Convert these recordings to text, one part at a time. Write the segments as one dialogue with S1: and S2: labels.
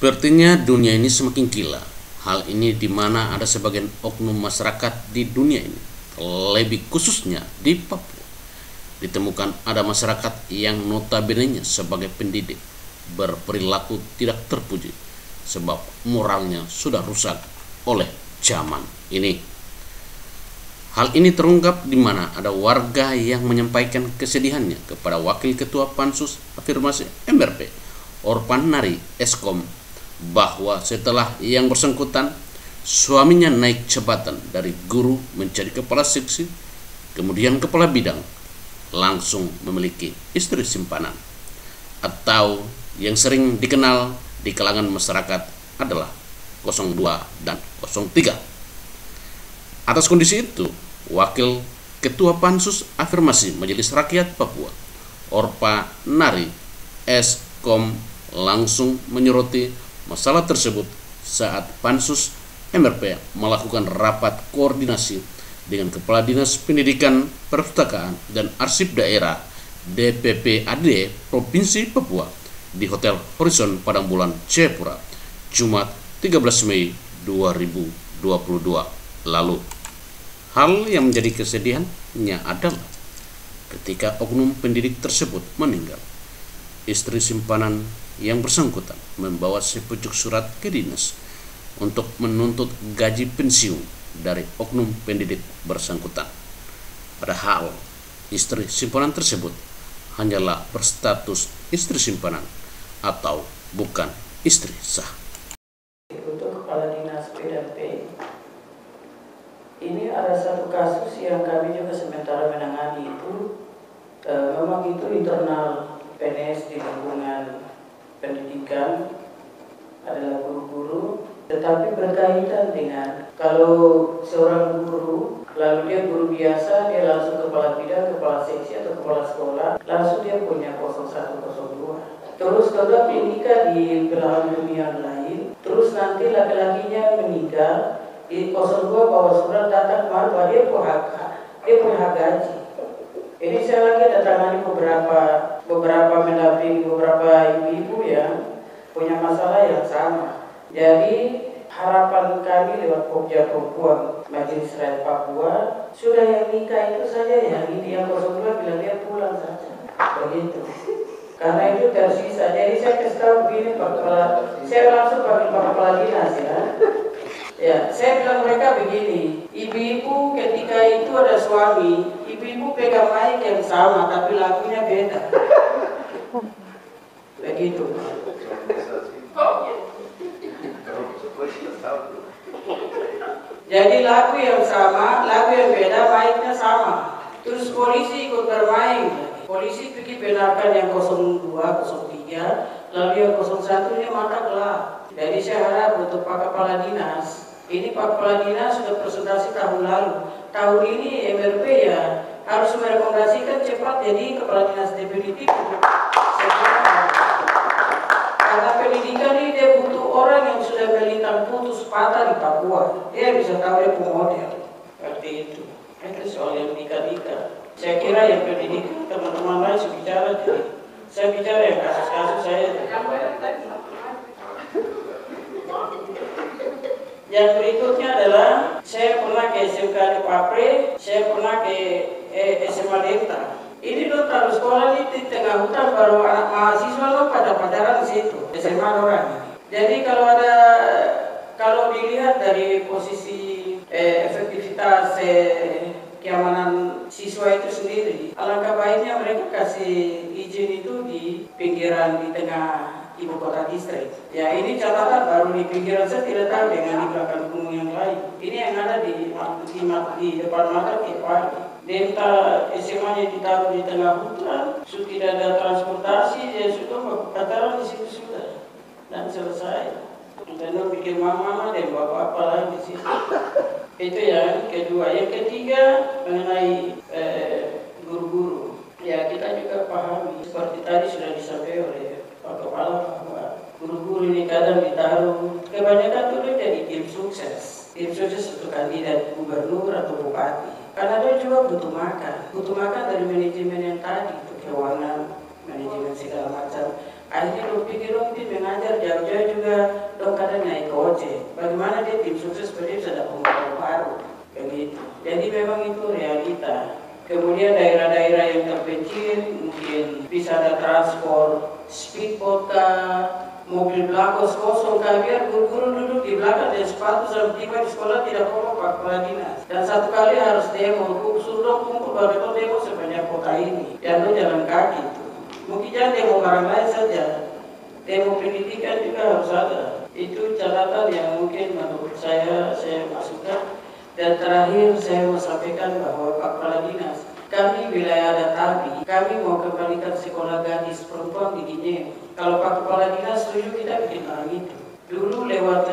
S1: Sepertinya dunia ini semakin gila. Hal ini di mana ada sebagian oknum masyarakat di dunia ini, lebih khususnya di Papua, ditemukan ada masyarakat yang notabene sebagai pendidik berperilaku tidak terpuji sebab moralnya sudah rusak oleh zaman ini. Hal ini terungkap di mana ada warga yang menyampaikan kesedihannya kepada Wakil Ketua Pansus Afirmasi MRP, Orpan Nari Eskom, bahwa setelah yang bersangkutan suaminya naik jabatan dari guru menjadi kepala seksi, kemudian kepala bidang, langsung memiliki istri simpanan atau yang sering dikenal di kalangan masyarakat adalah 02 dan 03. Atas kondisi itu, Wakil Ketua Pansus Afirmasi Majelis Rakyat Papua, Orpa Nari Eskom, langsung menyoroti masalah tersebut saat Pansus MRP melakukan rapat koordinasi dengan Kepala Dinas Pendidikan, Perpustakaan, dan Arsip Daerah DPPAD Provinsi Papua di Hotel Horizon Padang Bulan, Jayapura, Jumat 13 Mei 2022 lalu. Hal yang menjadi kesedihannya adalah ketika oknum pendidik tersebut meninggal, istri simpanan yang bersangkutan membawa sepucuk surat ke dinas untuk menuntut gaji pensiun dari oknum pendidik bersangkutan. Padahal istri simpanan tersebut hanyalah berstatus istri simpanan atau bukan istri sah.
S2: Untuk Kepala Dinas P&P, ini ada satu kasus yang kami juga sementara menangani itu, memang itu internal PNS di lingkungan pendidikan adalah guru-guru, tetapi berkaitan dengan kalau seorang guru, lalu dia guru biasa, dia langsung kepala bidang, kepala seksi atau kepala sekolah, langsung dia punya 01, 02. Terus kalau menikah di belahan dunia lain, terus nanti laki-lakinya meninggal, di 02 bawa surat datang kemarin bahwa dia punya hak gaji. Ini saya lagi datangani beberapa mendampingi beberapa ibu-ibu yang punya masalah yang sama. Jadi harapan kami lewat Pokja Perempuan Majelis Rakyat Papua, sudah yang nikah itu saja, yang ini yang 02 bilang dia pulang saja, begitu. Karena itu tersisa. Jadi saya kasih tahu begini Pak Kepala, saya langsung panggil Pak Kepala Dinas ya. Ya, saya bilang mereka begini, ibu-ibu ketika itu ada suami, ibu-ibu pegang mic yang sama tapi lagunya beda. Begitu. Jadi lagu yang sama, lagu yang beda, mic-nya sama. Terus polisi ikut bermain. Polisi pergi benarkan yang 02, 03, lalu yang 01 nya mata gelap. Jadi saya harap untuk Pak Kepala Dinas, ini Pak Kepala Dinas sudah presentasi tahun lalu. Tahun ini MRP ya harus merekomendasikan cepat jadi Kepala Dinas definitif. Karena pendidikan ini dia butuh orang yang sudah melintang putus patah di Papua. Dia bisa tahu dia pemodel. Seperti itu. Itu soal yang nikah-nikah. Saya kira yang pendidikan teman-teman lain saya bicara. Saya bicara yang kasus-kasus saya. Yang berikutnya adalah saya pernah ke SMK di Papre, saya pernah ke SMA Delta. Ini lo taruh sekolah ini di tengah hutan, baru anak mahasiswa lo pada pacaran di situ, SMA orang. Jadi kalau dilihat dari posisi efektivitas keamanan siswa itu sendiri, alangkah baiknya mereka kasih izin itu di pinggiran di tengah ibu kota distrik. Ya ini catatan baru di pinggiran, saya tidak tahu dengan di belakang gunung yang lain. Ini yang ada di depan mata tiap hari. Delta SMA-nya ditaruh di tengah hutan, sudah tidak ada transportasi, dia sudah pacaran di situ sudah dan selesai. Dan bikin mama dan bapak-bapak lagi di situ. Itu yang kedua. Yang ketiga mengenai guru-guru. Ya kita juga pahami seperti tadi sudah disampaikan oleh Pak Kepala bahwa guru-guru ini kadang ditaruh, kebanyakan dulu jadi tim sukses untuk kandidat gubernur atau bupati. Karena dia juga butuh makan dari manajemen yang tadi, untuk keuangan, manajemen segala macam. Akhirnya dong pikir dong tim mengajar jauh-jauh juga dong kadang naik ke ojek. Bagaimana dia tim sukses seperti itu ada pengalaman baru begitu. Jadi memang itu realita. Kemudian daerah-daerah yang terpencil mungkin bisa ada transport speedboat mobil belakang kosong biar guru-guru duduk di belakang dan sepatu sampai tiba di sekolah tidak perlu pakai kepala dinas. Dan satu kali harus demo, suruh dong kumpul baru itu demo sepanjang kota ini. Dan lo jalan kaki itu. Mungkin jangan demo barang lain saja, demo pendidikan juga harus ada. Itu catatan yang mungkin menurut saya masukkan. Dan terakhir saya mau sampaikan bahwa Pak Kepala Dinas, kami wilayah ada Tabi, kami mau kembalikan sekolah gadis perempuan di Ginyem. Kalau Pak Kepala Dinas setuju kita bikin hal itu. Dulu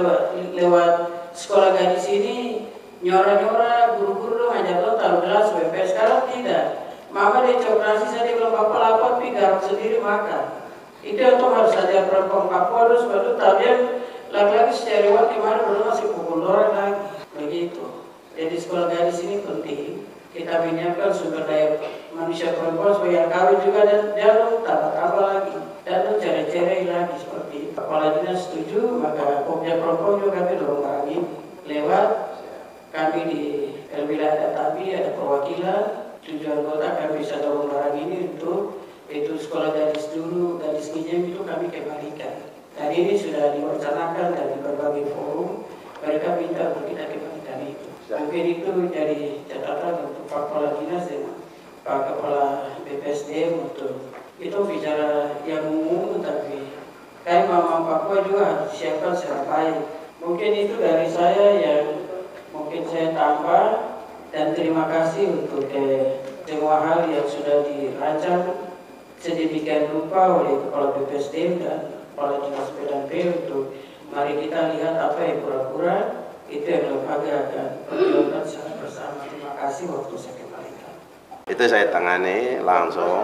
S2: lewat sekolah gadis ini nyora-nyora guru-guru dong ajar lo taruh gelas BP. Sekarang tidak. Mama dia operasi saya bilang bapak lapar pi garap sendiri makan. Itu yang harus ajar perempuan Papua harus baru tabian laki-laki secara lewat di mana belum masih pukul orang lagi begitu. Jadi sekolah gadis ini penting. Kita menyiapkan sumber daya manusia perempuan supaya kawin juga dan jangan tambah lagi dan cerai-cerai lagi seperti itu. Kepala dinas setuju maka Pemda perempuan juga kami dorong barang ini lewat kami di wilayah Tabi ada perwakilan. Tujuan kota kami bisa dorong barang ini untuk itu sekolah gadis dulu, gadis Ginyem itu kami kembalikan. Dan ini sudah diwacanakan dari berbagai forum, mereka minta untuk kita kembalikan itu. Mungkin itu jadi catatan untuk Pak Kepala Dinas dan Pak Kepala BPSDM untuk itu bicara yang umum, tapi kayak Mama Papua juga harus disiapkan secara baik. Mungkin itu dari saya yang mungkin saya tambah. Dan terima kasih untuk semua hal yang sudah dirancang sedemikian rupa oleh Kepala BPSDM dan Kepala Dinas PDP untuk mari kita lihat apa yang kurang-kurang itu yang lembaga akan perjuangkan secara bersama. Terima kasih, waktu saya kembalikan.
S3: Itu saya tangani langsung.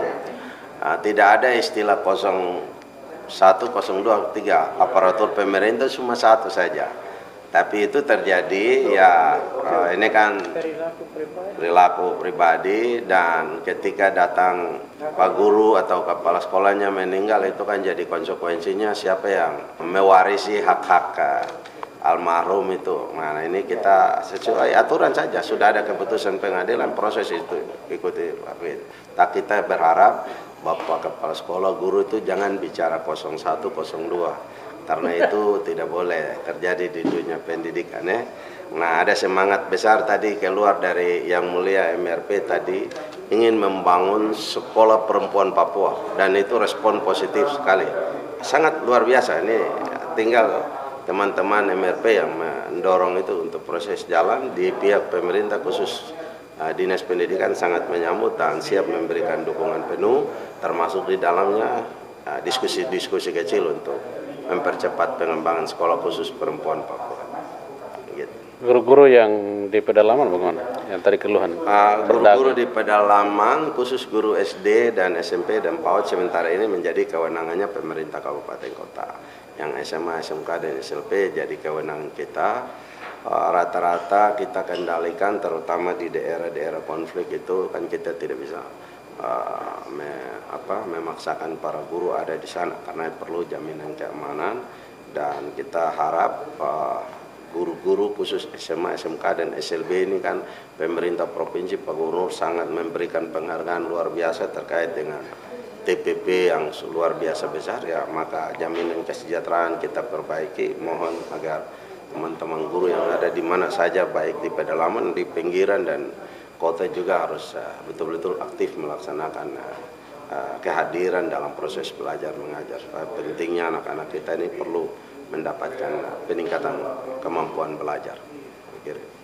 S3: Tidak ada istilah 01, 02, 3. Aparatur pemerintah cuma satu saja. Tapi itu terjadi ya ini kan perilaku pribadi dan ketika datang Pak Guru atau kepala sekolahnya meninggal itu kan jadi konsekuensinya siapa yang mewarisi hak-hak almarhum itu. Nah ini kita sesuai aturan saja, sudah ada keputusan pengadilan, proses itu ikuti. Tak kita berharap Bapak Kepala Sekolah Guru itu jangan bicara 01, 02. Karena itu tidak boleh terjadi di dunia pendidikan ya. Nah ada semangat besar tadi keluar dari Yang Mulia MRP tadi ingin membangun sekolah perempuan Papua dan itu respon positif sekali. Sangat luar biasa ini tinggal teman-teman MRP yang mendorong itu untuk proses jalan di pihak pemerintah khusus Dinas Pendidikan sangat menyambut dan siap memberikan dukungan penuh termasuk di dalamnya diskusi-diskusi kecil untuk mempercepat pengembangan sekolah khusus perempuan Papua. Gitu.
S1: Guru-guru yang di pedalaman bagaimana? Yang tadi keluhan?
S3: Guru-guru di pedalaman, khusus guru SD dan SMP dan PAUD sementara ini menjadi kewenangannya pemerintah kabupaten kota. Yang SMA, SMK dan SLP jadi kewenangan kita. Rata-rata kita kendalikan terutama di daerah-daerah konflik itu kan kita tidak bisa memaksakan para guru ada di sana karena perlu jaminan keamanan dan kita harap guru-guru khusus SMA, SMK dan SLB ini kan pemerintah provinsi Pak Gubernur sangat memberikan penghargaan luar biasa terkait dengan TPP yang luar biasa besar ya, maka jaminan kesejahteraan kita perbaiki. Mohon agar teman-teman guru yang ada di mana saja baik di pedalaman, di pinggiran dan kota juga harus betul-betul aktif melaksanakan kehadiran dalam proses belajar mengajar. Pentingnya anak-anak kita ini perlu mendapatkan peningkatan kemampuan belajar.